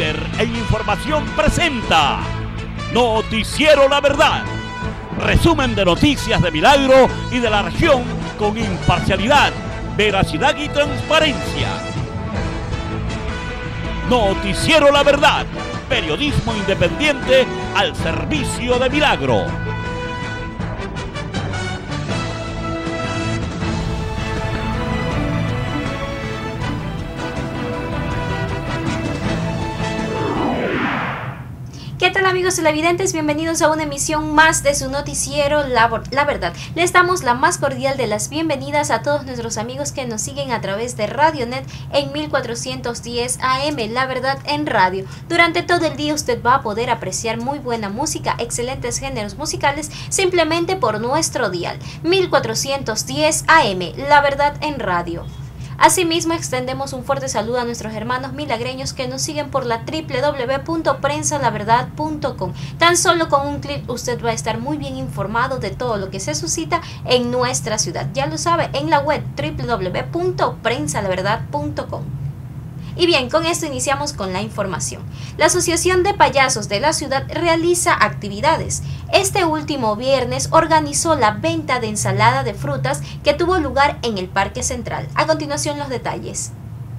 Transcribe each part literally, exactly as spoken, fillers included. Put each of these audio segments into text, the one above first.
Líder en información presenta Noticiero La Verdad. Resumen de noticias de Milagro y de la región con imparcialidad, veracidad y transparencia. Noticiero La Verdad. Periodismo independiente al servicio de Milagro. ¿Qué tal, amigos televidentes? Bienvenidos a una emisión más de su noticiero La, La Verdad. Les damos la más cordial de las bienvenidas a todos nuestros amigos que nos siguen a través de Radionet en mil cuatrocientos diez A M, La Verdad en radio. Durante todo el día usted va a poder apreciar muy buena música, excelentes géneros musicales, simplemente por nuestro dial, mil cuatrocientos diez A M, La Verdad en radio. Asimismo, extendemos un fuerte saludo a nuestros hermanos milagreños que nos siguen por la doble u doble u doble u punto prensa la verdad punto com. Tan solo con un clic usted va a estar muy bien informado de todo lo que se suscita en nuestra ciudad. Ya lo sabe, en la web doble u doble u doble u punto prensa la verdad punto com. Y bien, con esto iniciamos con la información. La Asociación de Payasos de la ciudad realiza actividades. Este último viernes organizó la venta de ensalada de frutas que tuvo lugar en el Parque Central. A continuación, los detalles.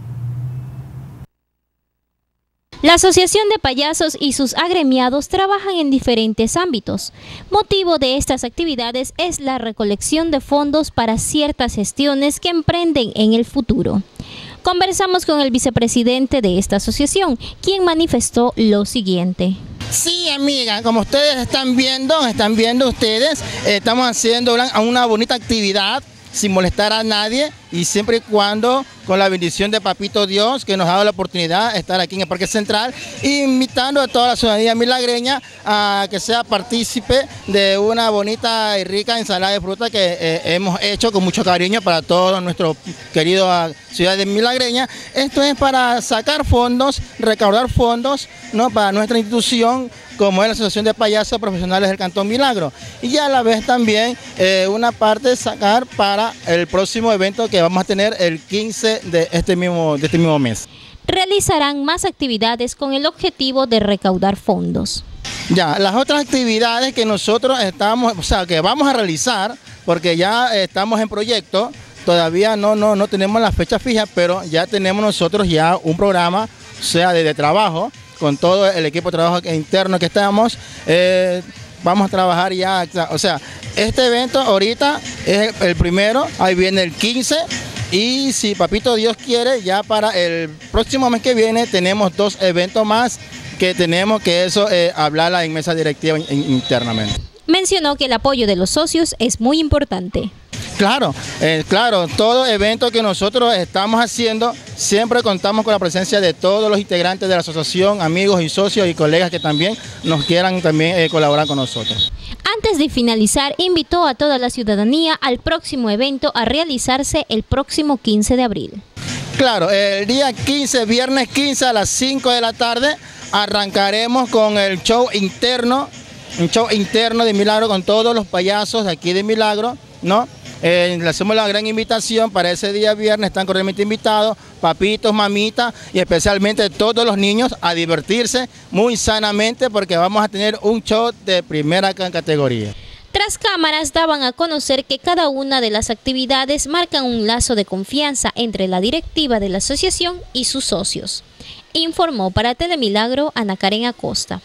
La Asociación de Payasos y sus agremiados trabajan en diferentes ámbitos. Motivo de estas actividades es la recolección de fondos para ciertas gestiones que emprenden en el futuro. Conversamos con el vicepresidente de esta asociación, quien manifestó lo siguiente. Sí, amiga, como ustedes están viendo, están viendo ustedes, eh, estamos haciendo una, una bonita actividad sin molestar a nadie y siempre y cuando con la bendición de Papito Dios que nos ha dado la oportunidad de estar aquí en el Parque Central, invitando a toda la ciudadanía milagreña a que sea partícipe de una bonita y rica ensalada de fruta que eh, hemos hecho con mucho cariño para todos nuestros queridos ciudades milagreñas. Esto es para sacar fondos, recaudar fondos, ¿no?, para nuestra institución, como es la Asociación de Payasos Profesionales del Cantón Milagro. Y a la vez también eh, una parte sacar para el próximo evento que vamos a tener el quince de este mismo, de este mismo mes. Realizarán más actividades con el objetivo de recaudar fondos. Ya, las otras actividades que nosotros estamos, o sea, que vamos a realizar, porque ya estamos en proyecto, todavía no, no, no tenemos la fecha fija, pero ya tenemos nosotros ya un programa, o sea, de, de trabajo, con todo el equipo de trabajo interno que estamos, eh, vamos a trabajar ya, o sea, este evento ahorita es el, el primero, ahí viene el quince, y si Papito Dios quiere, ya para el próximo mes que viene tenemos dos eventos más que tenemos que eso eh, hablarla en mesa directiva in, internamente. Mencionó que el apoyo de los socios es muy importante. Claro, eh, claro, todo evento que nosotros estamos haciendo, siempre contamos con la presencia de todos los integrantes de la asociación, amigos y socios y colegas que también nos quieran también eh, colaborar con nosotros. Antes de finalizar, invitó a toda la ciudadanía al próximo evento a realizarse el próximo quince de abril. Claro, el día quince, viernes quince a las cinco de la tarde, arrancaremos con el show interno, un show interno de Milagro con todos los payasos de aquí de Milagro, ¿no? Eh, le hacemos la gran invitación para ese día viernes, están cordialmente invitados, papitos, mamitas y especialmente todos los niños a divertirse muy sanamente porque vamos a tener un show de primera categoría. Tras cámaras daban a conocer que cada una de las actividades marcan un lazo de confianza entre la directiva de la asociación y sus socios. Informó para Telemilagro Ana Karen Acosta.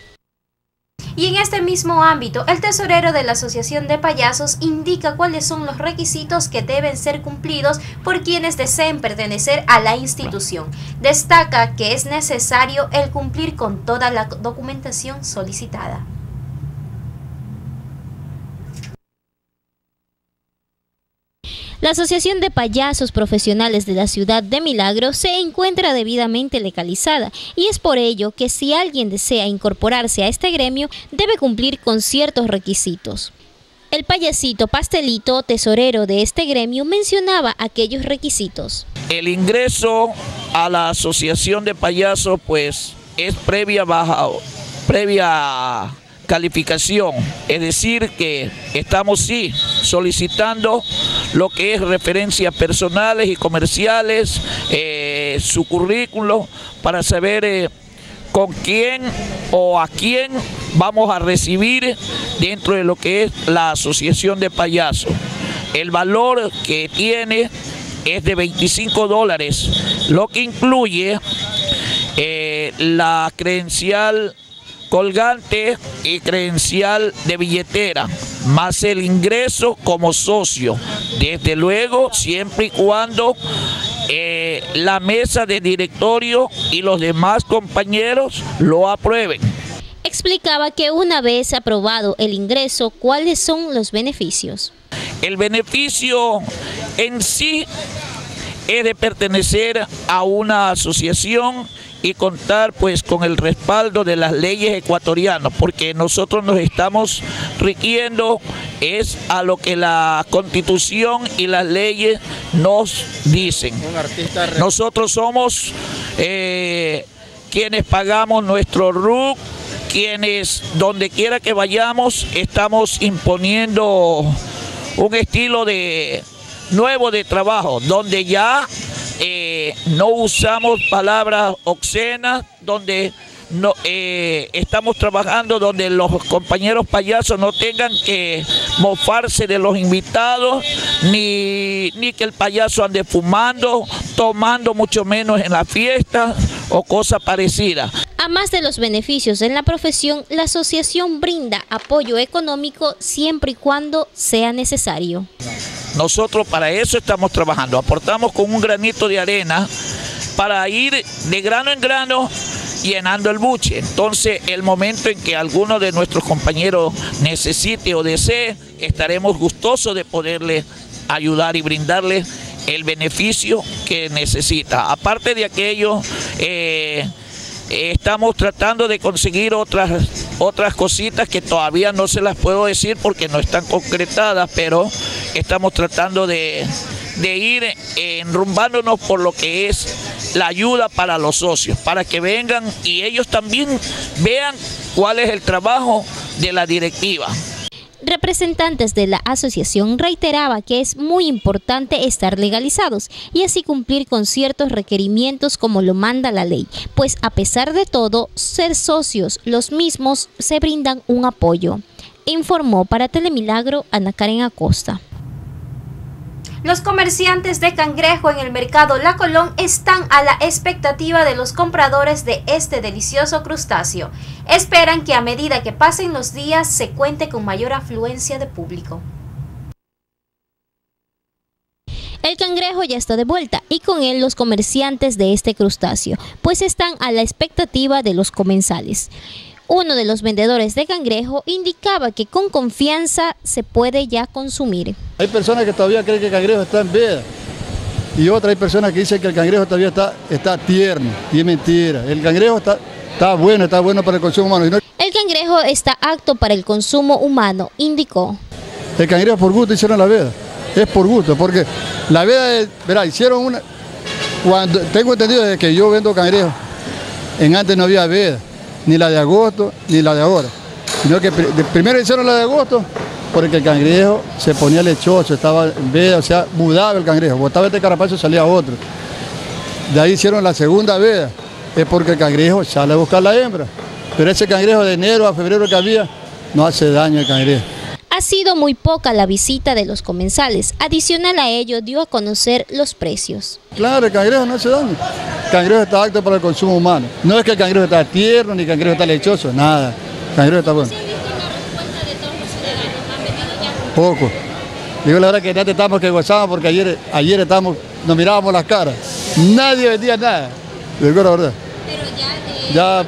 Y en este mismo ámbito, el tesorero de la Asociación de Payasos indica cuáles son los requisitos que deben ser cumplidos por quienes deseen pertenecer a la institución. Destaca que es necesario el cumplir con toda la documentación solicitada. La Asociación de Payasos Profesionales de la Ciudad de Milagro se encuentra debidamente legalizada y es por ello que si alguien desea incorporarse a este gremio debe cumplir con ciertos requisitos. El payasito Pastelito, tesorero de este gremio, mencionaba aquellos requisitos. El ingreso a la Asociación de Payasos pues es previa baja, previa calificación, es decir que estamos sí solicitando lo que es referencias personales y comerciales, eh, su currículo para saber eh, con quién o a quién vamos a recibir dentro de lo que es la Asociación de Payasos. El valor que tiene es de veinticinco dólares, lo que incluye eh, la credencial colgante y credencial de billetera, más el ingreso como socio, desde luego siempre y cuando eh, la mesa de directorio y los demás compañeros lo aprueben. Explicaba que una vez aprobado el ingreso, ¿cuáles son los beneficios? El beneficio en sí es de pertenecer a una asociación y contar pues con el respaldo de las leyes ecuatorianas, porque nosotros nos estamos rigiendo es a lo que la Constitución y las leyes nos dicen. Nosotros somos eh, quienes pagamos nuestro R U C, quienes donde quiera que vayamos estamos imponiendo un estilo de nuevo de trabajo, donde ya eh, no usamos palabras obscenas, donde no, eh, estamos trabajando donde los compañeros payasos no tengan que mofarse de los invitados, ni, ni que el payaso ande fumando, tomando, mucho menos en la fiesta o cosa parecida. A más de los beneficios en la profesión, la asociación brinda apoyo económico siempre y cuando sea necesario. Nosotros para eso estamos trabajando, aportamos con un granito de arena para ir de grano en grano llenando el buche. Entonces, el momento en que alguno de nuestros compañeros necesite o desee, estaremos gustosos de poderle ayudar y brindarle el beneficio que necesita. Aparte de aquello, eh, estamos tratando de conseguir otras, otras cositas que todavía no se las puedo decir porque no están concretadas, pero estamos tratando de, de ir enrumbándonos por lo que es la ayuda para los socios, para que vengan y ellos también vean cuál es el trabajo de la directiva. Representantes de la asociación reiteraba que es muy importante estar legalizados y así cumplir con ciertos requerimientos como lo manda la ley, pues a pesar de todo, ser socios los mismos se brindan un apoyo. Informó para Telemilagro Ana Karen Acosta. Los comerciantes de cangrejo en el mercado La Colón están a la expectativa de los compradores de este delicioso crustáceo. Esperan que a medida que pasen los días se cuente con mayor afluencia de público. El cangrejo ya está de vuelta y con él los comerciantes de este crustáceo, pues están a la expectativa de los comensales. Uno de los vendedores de cangrejo indicaba que con confianza se puede ya consumir. Hay personas que todavía creen que el cangrejo está en veda y otras hay personas que dicen que el cangrejo todavía está, está tierno, y es mentira. El cangrejo está, está bueno, está bueno para el consumo humano. No... El cangrejo está apto para el consumo humano, indicó. El cangrejo por gusto hicieron la veda, es por gusto, porque la veda, es, verá, hicieron una, cuando tengo entendido desde que yo vendo cangrejo, en antes no había veda. Ni la de agosto, ni la de ahora. Sino que primero hicieron la de agosto porque el cangrejo se ponía lechoso, estaba en veda, o sea, mudaba el cangrejo. Botaba este carapacho y salía otro. De ahí hicieron la segunda veda, es porque el cangrejo sale a buscar la hembra. Pero ese cangrejo de enero a febrero que había, no hace daño al cangrejo. Ha sido muy poca la visita de los comensales. Adicional a ello, dio a conocer los precios. Claro, el cangrejo no hace daño. El cangrejo está apto para el consumo humano. No es que el cangrejo está tierno ni el cangrejo está lechoso, nada. El cangrejo está bueno. Poco. Digo la verdad que antes estábamos que gozamos porque ayer, ayer estábamos, nos mirábamos las caras. Nadie vendía nada. Digo la verdad. Pero ya, eh, ya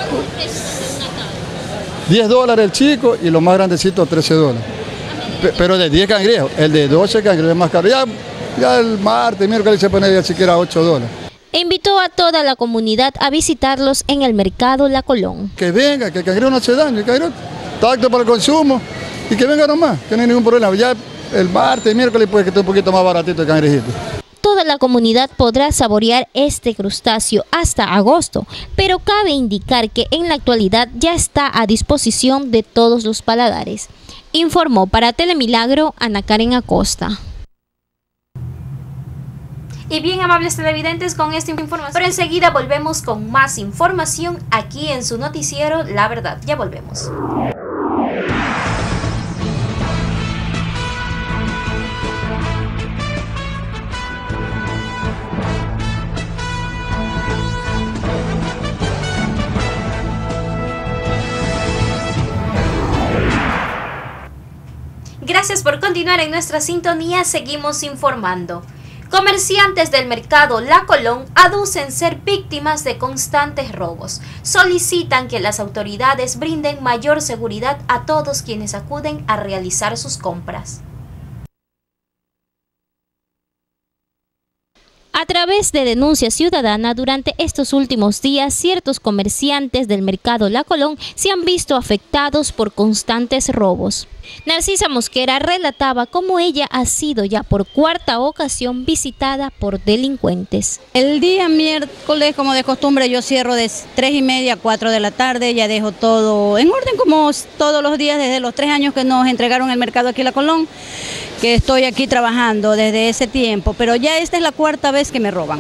diez dólares el chico y los más grandecitos trece dólares. Pero de diez cangrejos, el de doce cangrejos es más caro. Ya, ya el martes, miércoles se pone ya siquiera ocho dólares. Invitó a toda la comunidad a visitarlos en el mercado La Colón. Que venga, que el cangrejo no hace daño, el cangrejo está apto para el consumo y que venga nomás, que no hay ningún problema. Ya el martes, miércoles puede que esté un poquito más baratito el cangrejito. Toda la comunidad podrá saborear este crustáceo hasta agosto, pero cabe indicar que en la actualidad ya está a disposición de todos los paladares. Informó para Telemilagro Ana Karen Acosta. Y bien, amables televidentes, con esta información, pero enseguida volvemos con más información aquí en su noticiero La Verdad. Ya volvemos. Gracias por continuar en nuestra sintonía, seguimos informando. Comerciantes del mercado La Colón aducen ser víctimas de constantes robos. Solicitan que las autoridades brinden mayor seguridad a todos quienes acuden a realizar sus compras. A través de denuncia ciudadana, durante estos últimos días, ciertos comerciantes del mercado La Colón se han visto afectados por constantes robos. Narcisa Mosquera relataba cómo ella ha sido ya por cuarta ocasión visitada por delincuentes. El día miércoles, como de costumbre, yo cierro de tres y media a cuatro de la tarde, ya dejo todo en orden como todos los días desde los tres años que nos entregaron el mercado aquí La Colón, que estoy aquí trabajando desde ese tiempo, pero ya esta es la cuarta vez que me roban.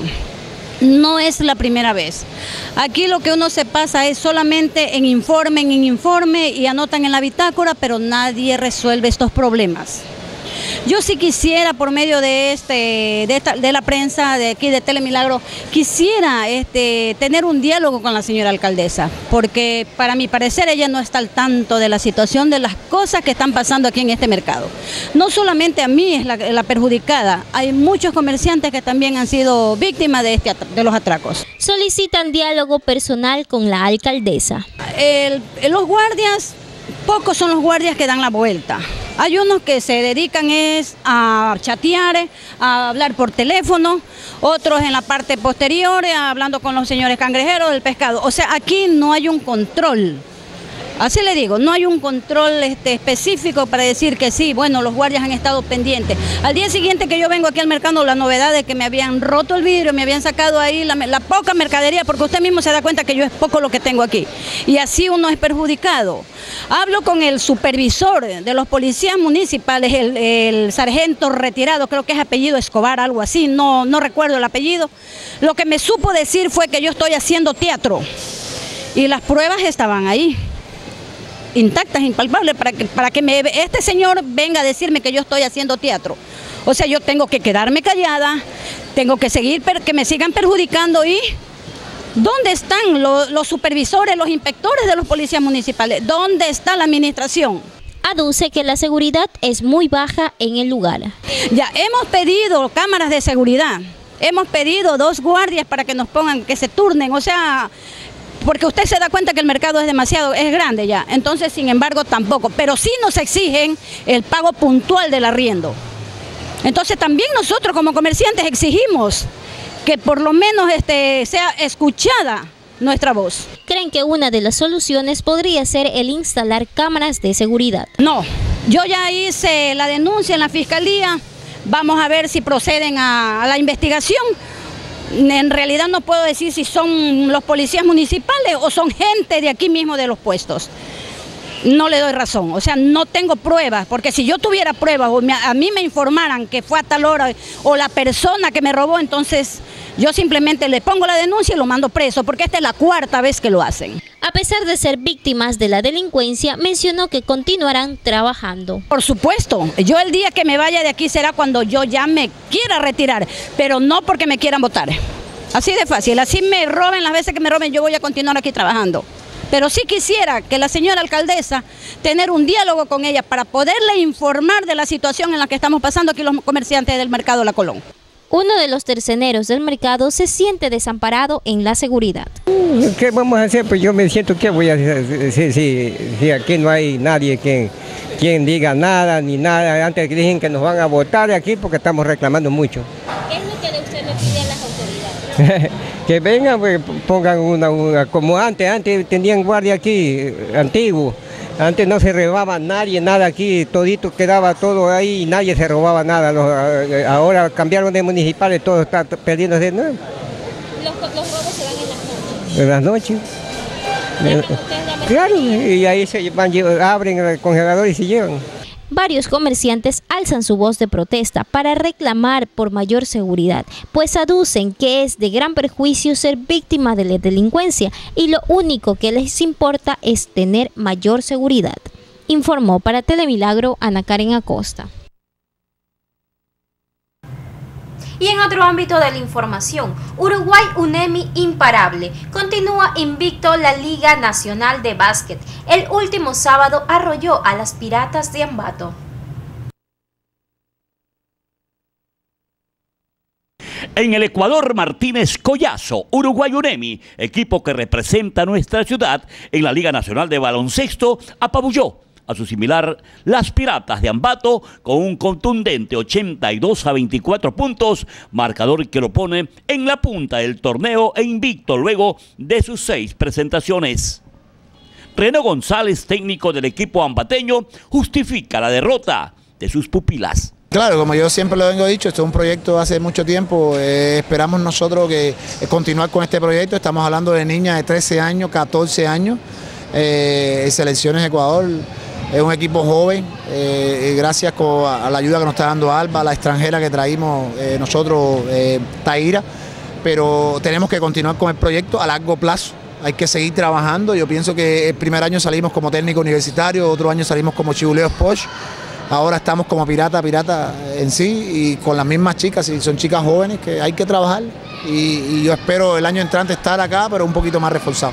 No es la primera vez. Aquí lo que uno se pasa es solamente en informe, en informe y anotan en la bitácora, pero nadie resuelve estos problemas. Yo sí quisiera, por medio de este, de, esta, de la prensa de aquí de Telemilagro, quisiera este, tener un diálogo con la señora alcaldesa, porque para mi parecer ella no está al tanto de la situación, de las cosas que están pasando aquí en este mercado. No solamente a mí es la, la perjudicada, hay muchos comerciantes que también han sido víctimas de, este, de los atracos. Solicitan diálogo personal con la alcaldesa. El, los guardias, pocos son los guardias que dan la vuelta. Hay unos que se dedican es a chatear, a hablar por teléfono, otros en la parte posterior, hablando con los señores cangrejeros del pescado. O sea, aquí no hay un control. Así le digo, no hay un control este, específico para decir que sí, bueno, los guardias han estado pendientes. Al día siguiente que yo vengo aquí al mercado, la novedad de que me habían roto el vidrio, me habían sacado ahí la, la poca mercadería, porque usted mismo se da cuenta que yo es poco lo que tengo aquí. Y así uno es perjudicado. Hablo con el supervisor de los policías municipales, el, el sargento retirado, creo que es apellido Escobar, algo así, no, no recuerdo el apellido. Lo que me supo decir fue que yo estoy haciendo teatro y las pruebas estaban ahí, intactas, impalpables, para que, para que me, este señor venga a decirme que yo estoy haciendo teatro. O sea, yo tengo que quedarme callada, tengo que seguir, que me sigan perjudicando. ¿Y dónde están los, los supervisores, los inspectores de los policías municipales? ¿Dónde está la administración? Aduce que la seguridad es muy baja en el lugar. Ya hemos pedido cámaras de seguridad, hemos pedido dos guardias para que nos pongan, que se turnen, o sea, porque usted se da cuenta que el mercado es demasiado, es grande ya, entonces sin embargo tampoco, pero sí nos exigen el pago puntual del arriendo. Entonces también nosotros como comerciantes exigimos que por lo menos este, sea escuchada nuestra voz. ¿Creen que una de las soluciones podría ser el instalar cámaras de seguridad? No, yo ya hice la denuncia en la fiscalía, vamos a ver si proceden a, a la investigación. En realidad no puedo decir si son los policías municipales o son gente de aquí mismo de los puestos. No le doy razón, o sea, no tengo pruebas, porque si yo tuviera pruebas o me, a mí me informaran que fue a tal hora o la persona que me robó, entonces yo simplemente le pongo la denuncia y lo mando preso, porque esta es la cuarta vez que lo hacen. A pesar de ser víctimas de la delincuencia, mencionó que continuarán trabajando. Por supuesto, yo el día que me vaya de aquí será cuando yo ya me quiera retirar, pero no porque me quieran votar. Así de fácil, así me roben las veces que me roben, yo voy a continuar aquí trabajando. Pero sí quisiera que la señora alcaldesa tener un diálogo con ella para poderle informar de la situación en la que estamos pasando aquí los comerciantes del mercado La Colón. Uno de los terceneros del mercado se siente desamparado en la seguridad. ¿Qué vamos a hacer? Pues yo me siento que voy a hacer si, si, si aquí no hay nadie quien, quien diga nada ni nada. Antes dicen que nos van a votar de aquí porque estamos reclamando mucho. ¿Qué es lo que usted le pide a las autoridades? Que vengan, pues, pongan una, una, como antes, antes tenían guardia aquí, antiguo. Antes no se robaba nadie, nada aquí, todito quedaba todo ahí y nadie se robaba nada. Los, ahora cambiaron de municipales, todo está perdiéndose. ¿No? Los, los robos se dan en las noches. En las noches. Claro, y ahí se van, abren el congelador y se llevan. varios comerciantes alzan su voz de protesta para reclamar por mayor seguridad, pues aducen que es de gran perjuicio ser víctima de la delincuencia y lo único que les importa es tener mayor seguridad. Informó para Telemilagro Ana Karen Acosta. Y en otro ámbito de la información, Uruguay UNEMI imparable. Continúa invicto la Liga Nacional de Básquet. El último sábado arrolló a las Piratas de Ambato. En el Ecuador, Martínez Collazo, Uruguay UNEMI, equipo que representa a nuestra ciudad en la Liga Nacional de Baloncesto, apabulló a su similar las Piratas de Ambato con un contundente ochenta y dos a veinticuatro puntos, marcador que lo pone en la punta del torneo e invicto luego de sus seis presentaciones. René González, técnico del equipo ambateño, justifica la derrota de sus pupilas. Claro, como yo siempre lo vengo dicho, esto es un proyecto de hace mucho tiempo, eh, esperamos nosotros que eh, continuar con este proyecto, estamos hablando de niñas de trece años, catorce años, eh, Selecciones Ecuador. Es un equipo joven, eh, gracias a la ayuda que nos está dando Alba, la extranjera que traímos eh, nosotros, eh, Taira, pero tenemos que continuar con el proyecto a largo plazo, hay que seguir trabajando. Yo pienso que el primer año salimos como técnico universitario, otro año salimos como Chibuleo Porsche, ahora estamos como Pirata, Pirata en sí y con las mismas chicas, y son chicas jóvenes que hay que trabajar y, y yo espero el año entrante estar acá, pero un poquito más reforzado.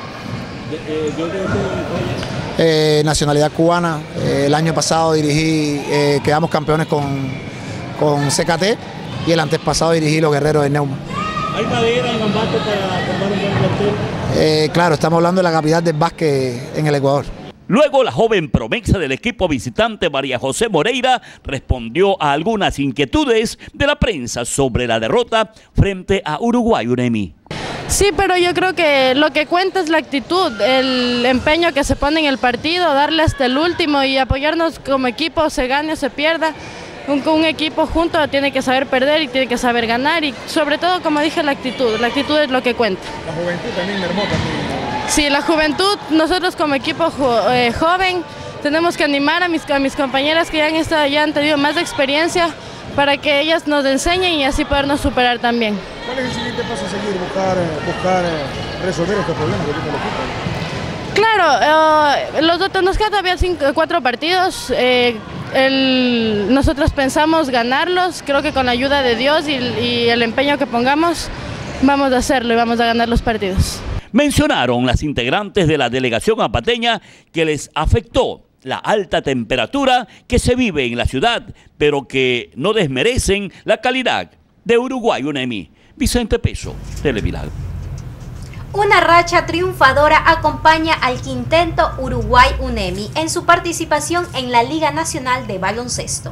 Eh, nacionalidad cubana, eh, el año pasado dirigí, eh, quedamos campeones con, con C K T y el antes pasado dirigí los Guerreros de Neuma. ¿Hay madera en Ambato para formar un buen plantel? Eh, claro, estamos hablando de la capital del básquet en el Ecuador. Luego la joven promesa del equipo visitante María José Moreira respondió a algunas inquietudes de la prensa sobre la derrota frente a Uruguay UNEMI. Sí, pero yo creo que lo que cuenta es la actitud, el empeño que se pone en el partido, darle hasta el último y apoyarnos como equipo, se gane o se pierda. Un, un equipo junto tiene que saber perder y tiene que saber ganar y sobre todo, como dije, la actitud. La actitud es lo que cuenta. La juventud también mermó también. Sí, la juventud, nosotros como equipo jo, eh, joven tenemos que animar a mis, a mis compañeras que ya han, estado, ya han tenido más experiencia para que ellas nos enseñen y así podernos superar también. ¿Cuál es el siguiente paso a seguir? Buscar, buscar resolver estos problemas que tiene el equipo. Claro, eh, los otros, nos quedan todavía cinco, cuatro partidos. Eh, el, nosotros pensamos ganarlos, creo que con la ayuda de Dios y, y el empeño que pongamos, vamos a hacerlo y vamos a ganar los partidos. Mencionaron las integrantes de la delegación ambateña que les afectó la alta temperatura que se vive en la ciudad, pero que no desmerecen la calidad de Uruguay UNEMI. Vicente Peso, Telemilagro. Una racha triunfadora acompaña al quinteto Uruguay UNEMI en su participación en la Liga Nacional de Baloncesto.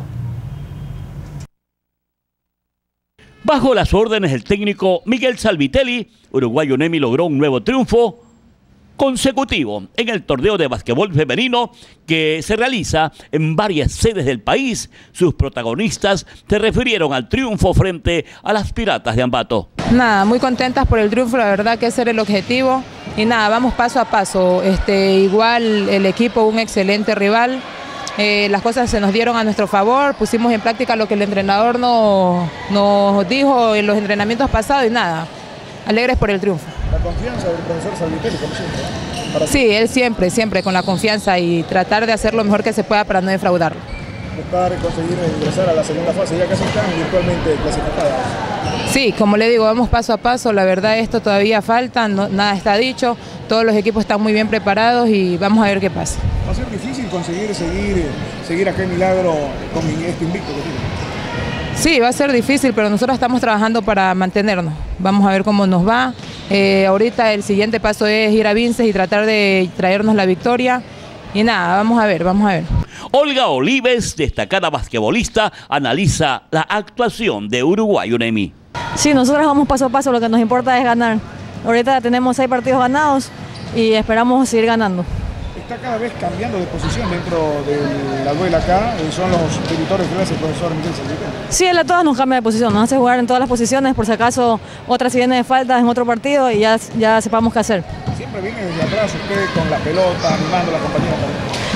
Bajo las órdenes del técnico Miguel Salvitelli, Uruguay UNEMI logró un nuevo triunfo consecutivo en el torneo de basquetbol femenino que se realiza en varias sedes del país. Sus protagonistas se refirieron al triunfo frente a las Piratas de Ambato. Nada, muy contentas por el triunfo, la verdad que ese era el objetivo y nada, vamos paso a paso. Este, igual el equipo, un excelente rival, eh, las cosas se nos dieron a nuestro favor, pusimos en práctica lo que el entrenador no, nos dijo en los entrenamientos pasados y nada, alegres por el triunfo. La confianza del profesor Salvitelli, como siempre, ¿no? Para sí, él siempre, siempre con la confianza y tratar de hacer lo mejor que se pueda para no defraudarlo. Buscar conseguir ingresar a la segunda fase, ya casi están virtualmente clasificadas. Sí, como le digo, vamos paso a paso, la verdad esto todavía falta, no, nada está dicho, todos los equipos están muy bien preparados y vamos a ver qué pasa. Va a ser difícil conseguir seguir, seguir acá en Milagro con este invicto que tiene. Sí, va a ser difícil, pero nosotros estamos trabajando para mantenernos. Vamos a ver cómo nos va. Eh, ahorita el siguiente paso es ir a Vinces y tratar de traernos la victoria. Y nada, vamos a ver, vamos a ver. Olga Olives, destacada basquetbolista, analiza la actuación de Uruguay UNEMI. Sí, nosotros vamos paso a paso, lo que nos importa es ganar. Ahorita tenemos seis partidos ganados y esperamos seguir ganando. Está cada vez cambiando de posición dentro de la duela acá, son los editores que hace el profesor Miguel Salvitelli. Sí, él a todas nos cambia de posición, nos hace jugar en todas las posiciones, por si acaso otra si viene de falta en otro partido y ya, ya sepamos qué hacer. Siempre viene desde atrás usted con la pelota, animando a la compañía también.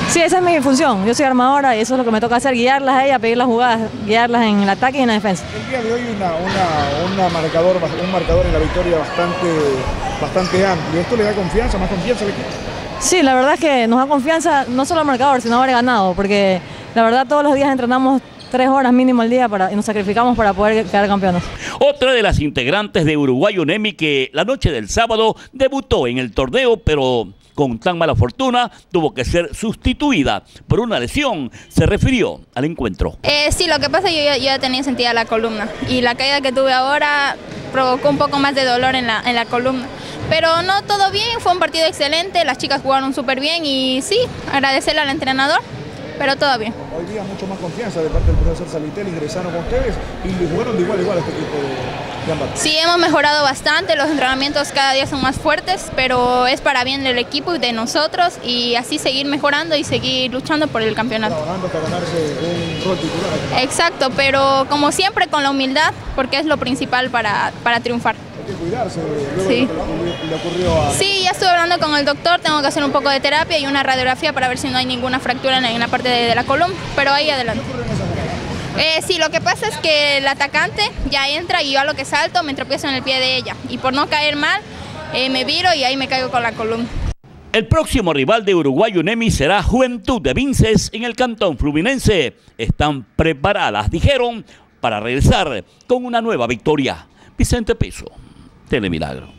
Sí, esa es mi función. Yo soy armadora y eso es lo que me toca hacer, guiarlas a ellas, pedir las jugadas, guiarlas en el ataque y en la defensa. El día de hoy una, una, una marcador, un marcador en la victoria bastante, bastante amplio. ¿Esto le da confianza, más confianza al equipo? Sí, la verdad es que nos da confianza no solo al marcador, sino haber ganado, porque la verdad todos los días entrenamos tres horas mínimo al día para, y nos sacrificamos para poder quedar campeones. Otra de las integrantes de Uruguay Unemi que la noche del sábado debutó en el torneo, pero con tan mala fortuna tuvo que ser sustituida por una lesión, se refirió al encuentro. Eh, sí, lo que pasa es que yo, yo ya tenía sentida la columna y la caída que tuve ahora provocó un poco más de dolor en la, en la columna. Pero no, todo bien, fue un partido excelente, las chicas jugaron súper bien y sí, agradecerle al entrenador, pero todo bien. Hoy día mucho más confianza de parte del profesor Salitel, ingresaron con ustedes y jugaron de igual a igual a este equipo de, de Ambato. Sí, hemos mejorado bastante, los entrenamientos cada día son más fuertes, pero es para bien del equipo y de nosotros y así seguir mejorando y seguir luchando por el campeonato. Trabajando para ganarse un rol titular. Exacto, pero como siempre con la humildad, porque es lo principal para, para triunfar. Hay que cuidarse, luego sí. le, le ocurrió a... Sí, ya estuve hablando con el doctor, tengo que hacer un poco de terapia y una radiografía para ver si no hay ninguna fractura en la, en la parte de, de la columna, pero ahí adelante. Eh, sí, lo que pasa es que el atacante ya entra y yo a lo que salto me tropiezo en el pie de ella y por no caer mal eh, me viro y ahí me caigo con la columna. El próximo rival de Uruguay Unemi será Juventud de Vinces en el Cantón Fluminense. Están preparadas, dijeron, para regresar con una nueva victoria. Vicente Peso, Telemilagro.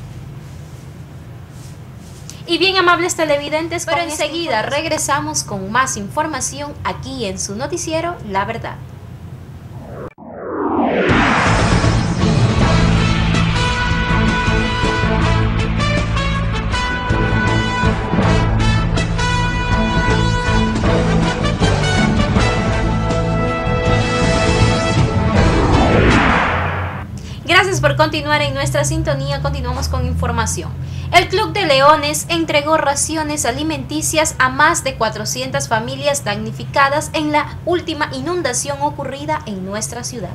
Y bien, amables televidentes, pero enseguida regresamos con más información aquí en su noticiero La Verdad. Gracias por continuar en nuestra sintonía. Continuamos con información. El Club de Leones entregó raciones alimenticias a más de cuatrocientas familias damnificadas en la última inundación ocurrida en nuestra ciudad.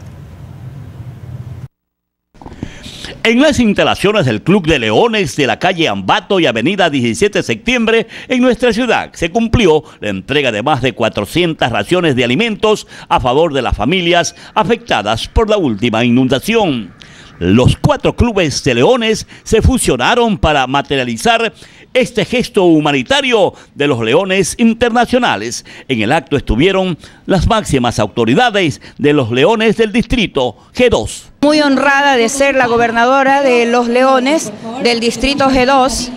En las instalaciones del Club de Leones de la calle Ambato y avenida diecisiete de septiembre en nuestra ciudad se cumplió la entrega de más de cuatrocientas raciones de alimentos a favor de las familias afectadas por la última inundación. Los cuatro clubes de Leones se fusionaron para materializar este gesto humanitario de los Leones Internacionales. En el acto estuvieron las máximas autoridades de los Leones del Distrito G dos. Muy honrada de ser la gobernadora de los Leones del Distrito G dos,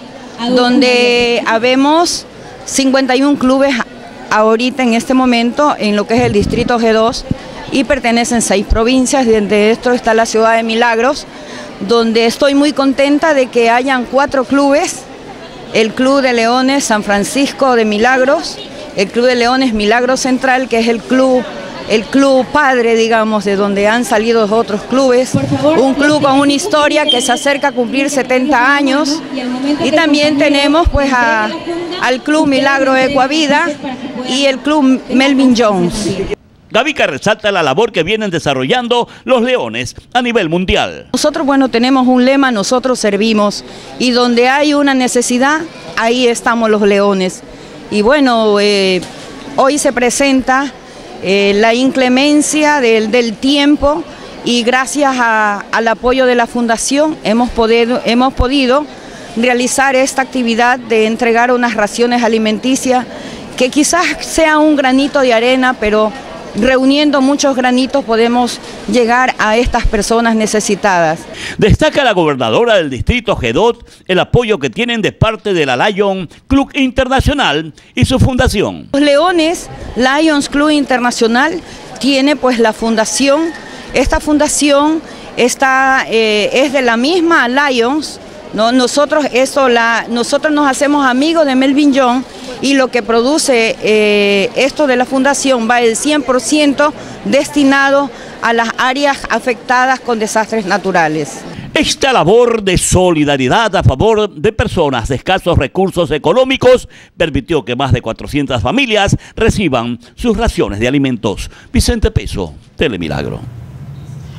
donde habemos cincuenta y un clubes ahorita en este momento en lo que es el Distrito G dos. Y pertenecen seis provincias, y entre esto está la ciudad de Milagros, donde estoy muy contenta de que hayan cuatro clubes, el Club de Leones San Francisco de Milagros, el Club de Leones Milagros Central, que es el club, el club padre, digamos, de donde han salido otros clubes, un club con una historia que se acerca a cumplir setenta años, y también tenemos pues a, al Club Milagro Ecuavida y el Club Melvin Jones. Gavica resalta la labor que vienen desarrollando los Leones a nivel mundial. Nosotros, bueno, tenemos un lema, nosotros servimos, y donde hay una necesidad, ahí estamos los Leones. Y bueno, eh, hoy se presenta eh, la inclemencia del, del tiempo y gracias a, al apoyo de la Fundación hemos podido, hemos podido realizar esta actividad de entregar unas raciones alimenticias que quizás sea un granito de arena, pero reuniendo muchos granitos podemos llegar a estas personas necesitadas. Destaca la gobernadora del distrito G dos el apoyo que tienen de parte de la Lions Club Internacional y su fundación. Los Leones Lions Club Internacional tiene pues la fundación, esta fundación está, eh, es de la misma Lions, ¿no? Nosotros, eso, la, nosotros nos hacemos amigos de Melvin Jones y lo que produce eh, esto de la fundación va el cien por ciento destinado a las áreas afectadas con desastres naturales. Esta labor de solidaridad a favor de personas de escasos recursos económicos permitió que más de cuatrocientas familias reciban sus raciones de alimentos. Vicente Peso, Telemilagro.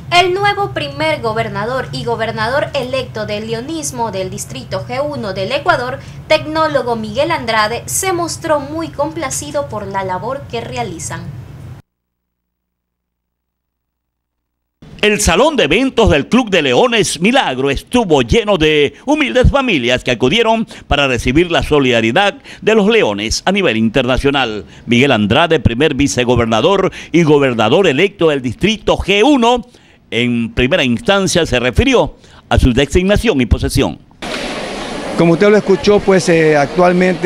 El nuevo primer gobernador y gobernador electo del leonismo del Distrito G uno del Ecuador, tecnólogo Miguel Andrade, se mostró muy complacido por la labor que realizan. El salón de eventos del Club de Leones Milagro estuvo lleno de humildes familias que acudieron para recibir la solidaridad de los leones a nivel internacional. Miguel Andrade, primer vicegobernador y gobernador electo del Distrito G uno, en primera instancia se refirió a su designación y posesión. Como usted lo escuchó, pues eh, actualmente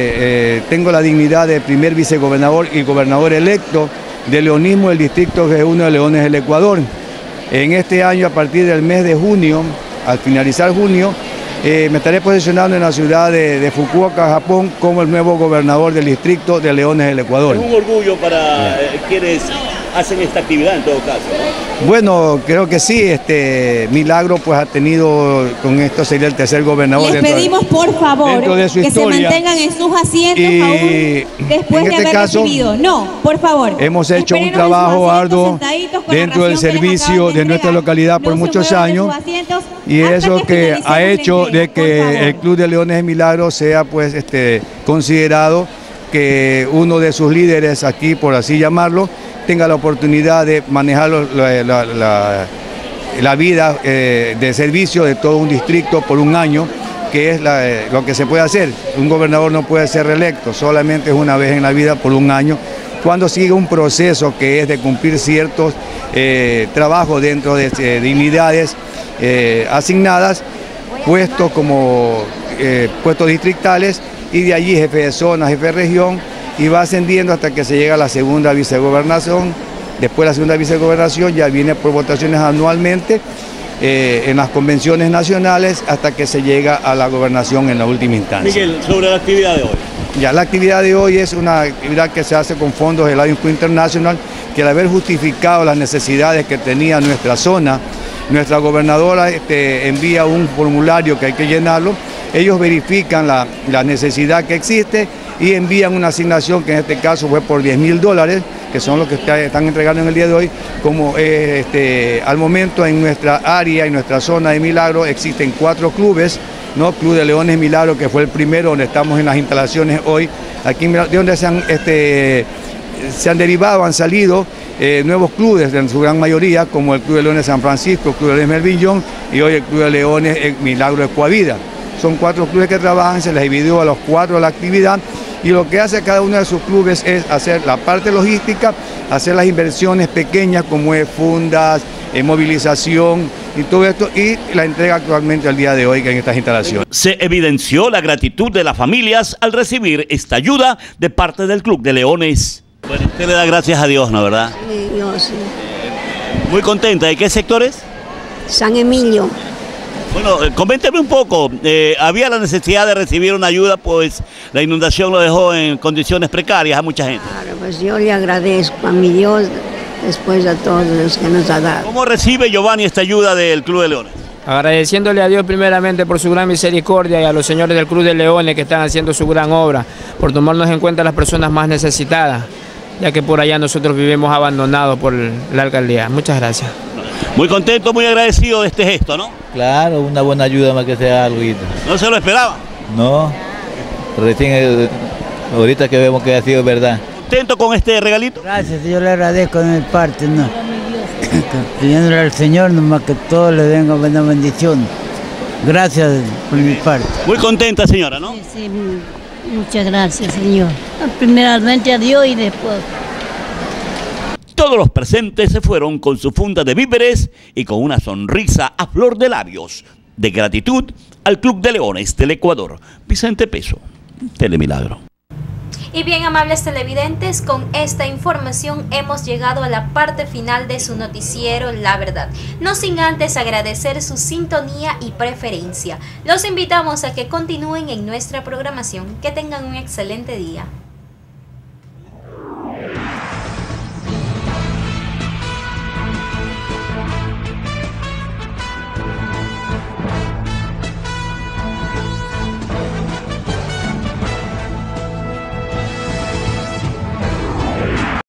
eh, tengo la dignidad de primer vicegobernador y gobernador electo del leonismo del Distrito G uno de Leones del Ecuador. En este año, a partir del mes de junio, al finalizar junio, eh, me estaré posicionando en la ciudad de, de Fukuoka, Japón, como el nuevo gobernador del Distrito de Leones del Ecuador. Es un orgullo para eh, quienes hacen esta actividad en todo caso, ¿no? Bueno, creo que sí, este Milagro pues ha tenido, con esto sería el tercer gobernador. Les pedimos de, por favor de su que historia. se mantengan en sus asientos Y aún después en de este haber caso, recibido. No, por favor. Hemos hecho un trabajo arduo dentro del servicio de nuestra localidad por muchos años y eso que ha hecho de que el Club de Leones de Milagro sea pues este considerado que uno de sus líderes aquí, por así llamarlo, tenga la oportunidad de manejar la, la, la, la vida eh, de servicio de todo un distrito por un año, que es la, eh, lo que se puede hacer. Un gobernador no puede ser reelecto, solamente es una vez en la vida por un año, cuando sigue un proceso que es de cumplir ciertos eh, trabajos dentro de eh, dignidades eh, asignadas, puestos como eh, puestos distritales, y de allí jefe de zona, jefe de región, y va ascendiendo hasta que se llega a la segunda vicegobernación. Después de la segunda vicegobernación ya viene por votaciones anualmente eh, en las convenciones nacionales hasta que se llega a la gobernación en la última instancia. Miguel, sobre la actividad de hoy. Ya, la actividad de hoy es una actividad que se hace con fondos del Lions Club International, que al haber justificado las necesidades que tenía nuestra zona, nuestra gobernadora este, envía un formulario que hay que llenarlo, ellos verifican la, la necesidad que existe y envían una asignación que en este caso fue por diez mil dólares, que son los que están entregando en el día de hoy. Como eh, este, al momento en nuestra área, en nuestra zona de Milagro, existen cuatro clubes, ¿no? Club de Leones Milagro, que fue el primero donde estamos en las instalaciones hoy, aquí en Milagro, de donde se han, este, se han derivado, han salido eh, nuevos clubes, en su gran mayoría, como el Club de Leones San Francisco, el Club de Leones Melvillón y hoy el Club de Leones Milagro Ecuavida. Son cuatro clubes que trabajan, se les dividió a los cuatro la actividad y lo que hace cada uno de sus clubes es hacer la parte logística, hacer las inversiones pequeñas como es fundas, eh, movilización y todo esto, y la entrega actualmente al día de hoy en estas instalaciones. Se evidenció la gratitud de las familias al recibir esta ayuda de parte del Club de Leones. Bueno, usted le da gracias a Dios, ¿no, verdad? Sí, yo sí. Eh, muy contenta. ¿De qué sectores? San Emilio. Bueno, eh, coménteme un poco, eh, había la necesidad de recibir una ayuda, pues la inundación lo dejó en condiciones precarias a mucha gente. Claro, pues yo le agradezco a mi Dios después a todos los que nos ha dado. ¿Cómo recibe Giovanni esta ayuda del Club de Leones? Agradeciéndole a Dios primeramente por su gran misericordia y a los señores del Club de Leones que están haciendo su gran obra, por tomarnos en cuenta a las personas más necesitadas, ya que por allá nosotros vivimos abandonados por la alcaldía. Muchas gracias. Muy contento, muy agradecido de este gesto, ¿no? Claro, una buena ayuda más que sea algo. ¿No se lo esperaba? No, recién eh, ahorita que vemos que ha sido verdad. ¿Contento con este regalito? Gracias, yo le agradezco de mi parte, ¿no? Pidiéndole al Señor nomás que todo le venga buena bendición. Gracias por mi parte. Muy contenta, señora, ¿no? Sí, sí, muchas gracias, Señor. Primeramente a Dios y después. Todos los presentes se fueron con su funda de víveres y con una sonrisa a flor de labios de gratitud al Club de Leones del Ecuador. Vicente Peso, Telemilagro. Y bien, amables televidentes, con esta información hemos llegado a la parte final de su noticiero La Verdad. No sin antes agradecer su sintonía y preferencia. Los invitamos a que continúen en nuestra programación. Que tengan un excelente día.